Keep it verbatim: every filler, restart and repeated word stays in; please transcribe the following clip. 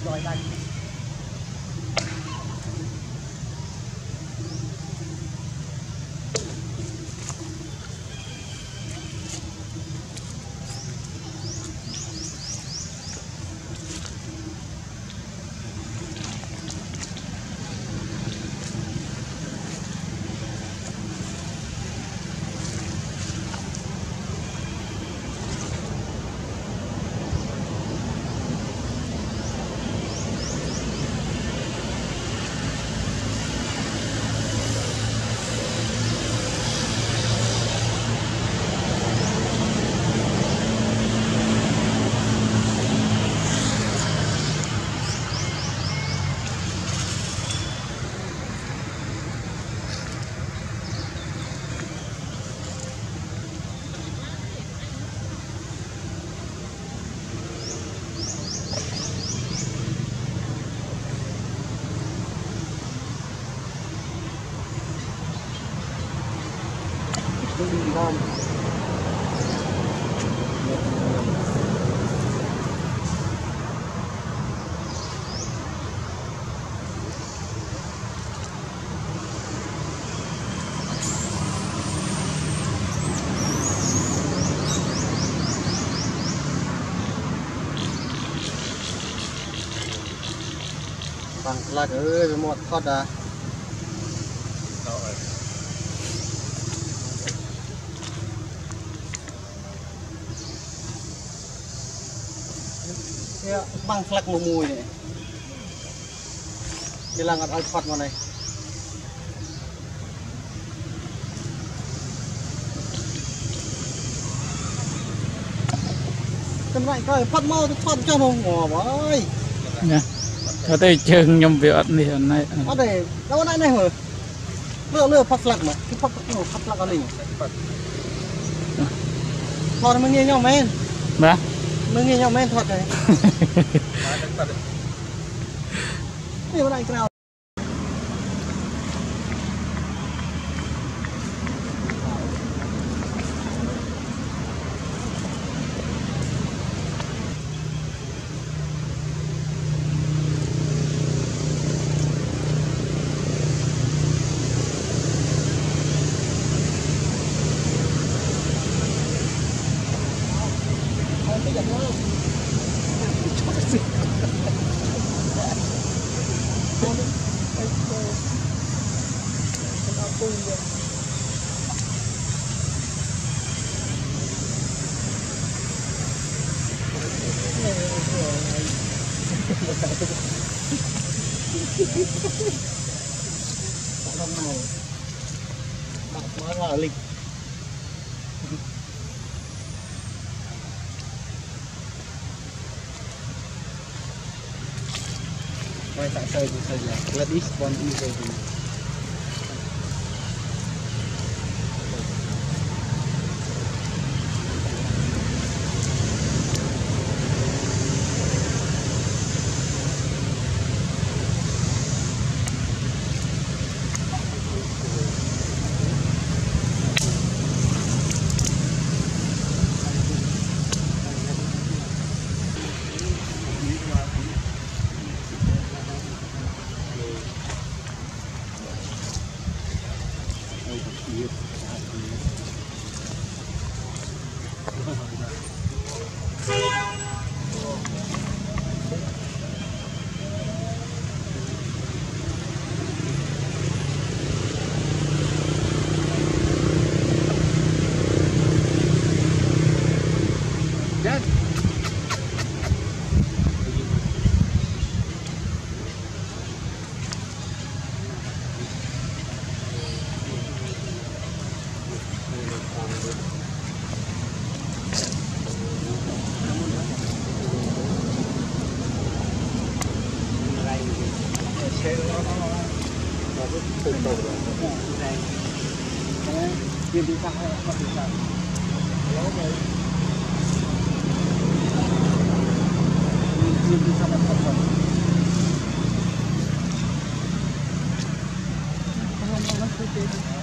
rồi đây ngon bằng lạc ơi một con à bằng flak mùi mùi này đây là ngọt oi phật vào này cần lại coi phật mau phật cho nó ngỏ với nha có thể chừng nhom việc này hôm nay ở đây đâu này này hả lừa lừa phật flak mà cái phật phật phật flak ở đây thôi mới nghe nhau men mà mới nghe nhau men thuật này nhiều này cái nào Bạn mới là lịch quay tại sơi thì sơi là let this one easy Viên đi sang hay không đi sang? Lố rồi. Viên đi sang là không rồi. Không không không không